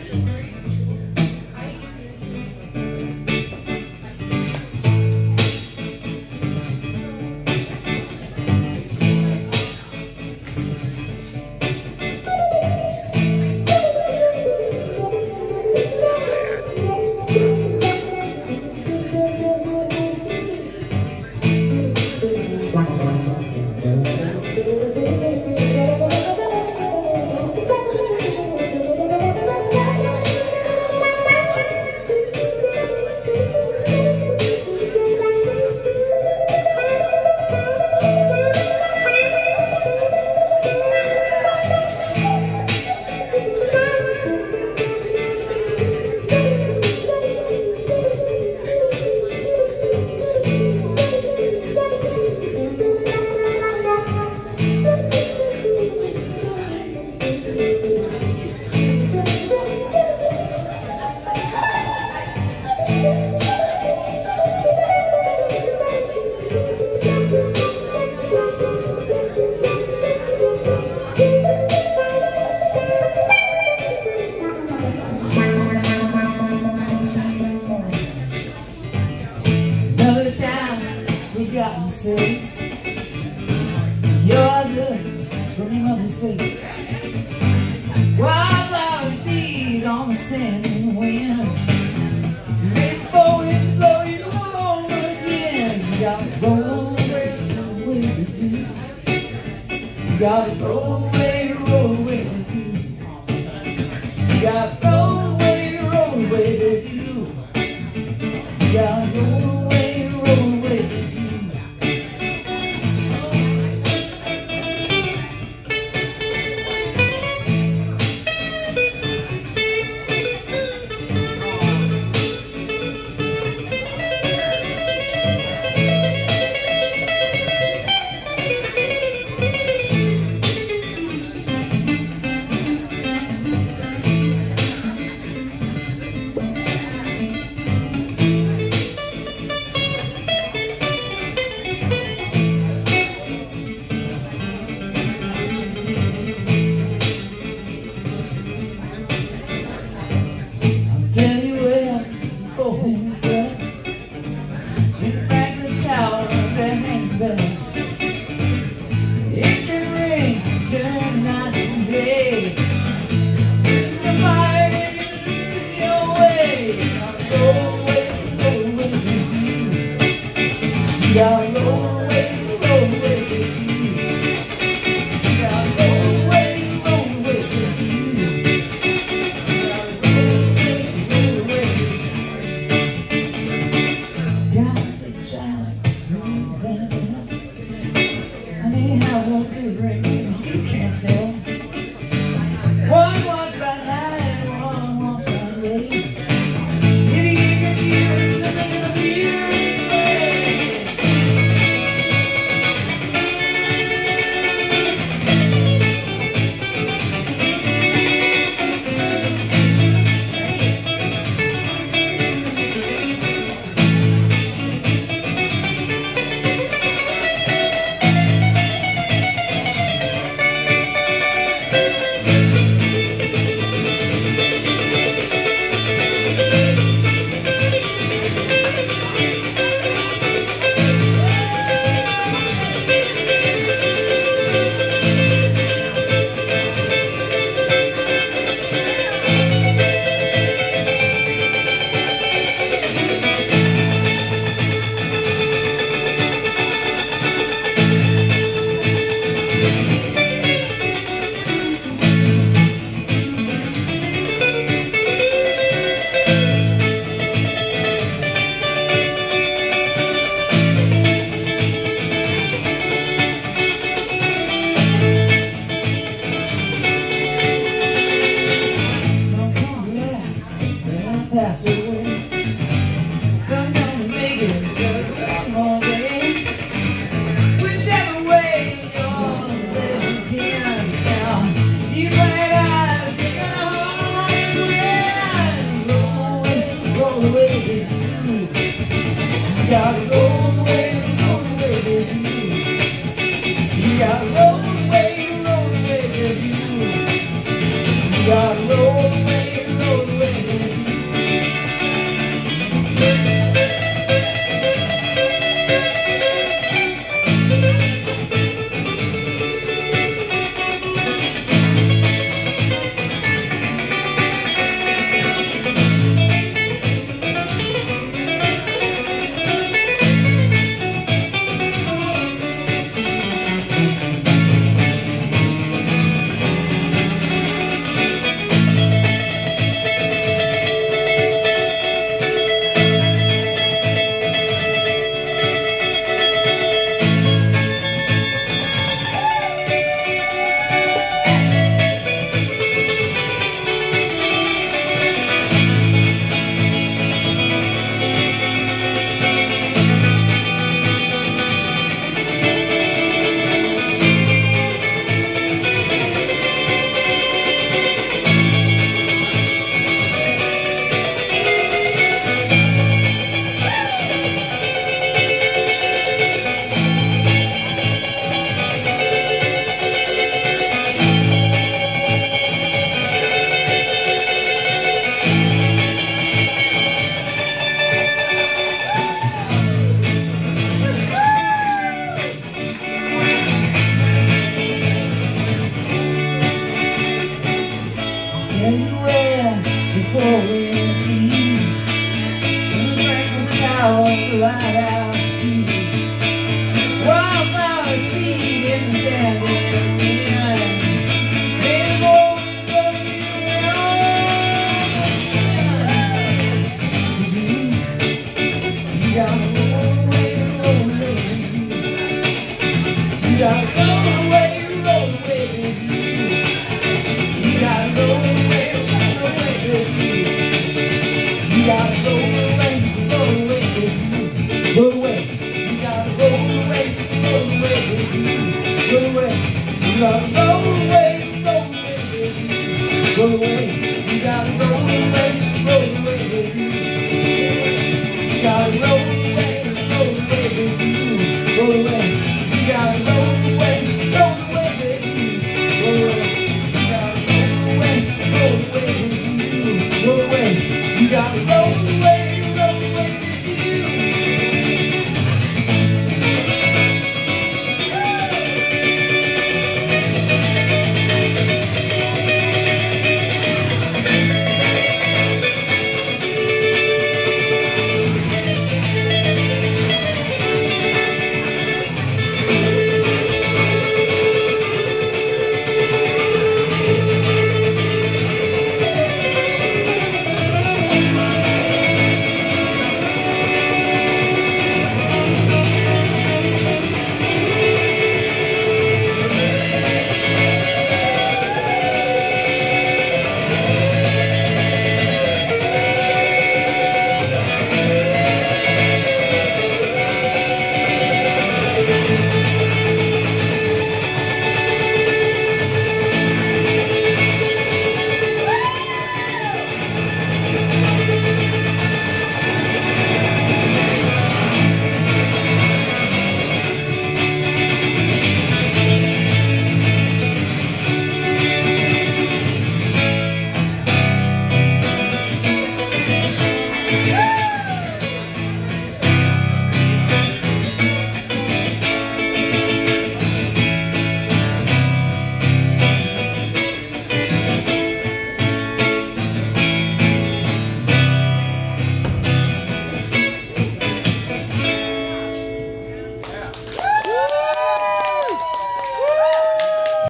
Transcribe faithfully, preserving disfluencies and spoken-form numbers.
Another time, forgotten state. Your eyes looked from your mother's face. Wildflower seeds on the sanding wind. Rainbow winds blow you home again. You gotta roll away, roll away to do. You gotta roll away, roll away to do. You gotta roll away, roll away to do. You gotta roll away, roll away to do. Tell you where four things are. In back the tower that hangs back. It can ring, turn night and day. The fire and you lose your way. Roll away, roll away with you. You gotta roll away, roll away with you. You gotta roll away, roll away with you. I may have one good ring, you can't tell. One walks right night, one walks right day. If you get confused, listen to the music play. Passed away. Some gonna make it just one more day. Whichever way your vision tends now, you bright eyes taking a heart's wind. Roll away, roll away with you. You gotta roll away, roll away with you. You gotta roll away, roll away with you. You gotta roll away, roll away. red before we see Franklin's Tower, Lighthouse Key, wildflower seed in the sand and wind. Then rolling for you and you, you gotta roll away, roll away, you gotta roll away, roll away, you gotta roll away, roll away, you gotta roll away, roll away, roll away, you gotta roll away, roll away, roll away, you gotta roll away, roll away, roll away, you gotta roll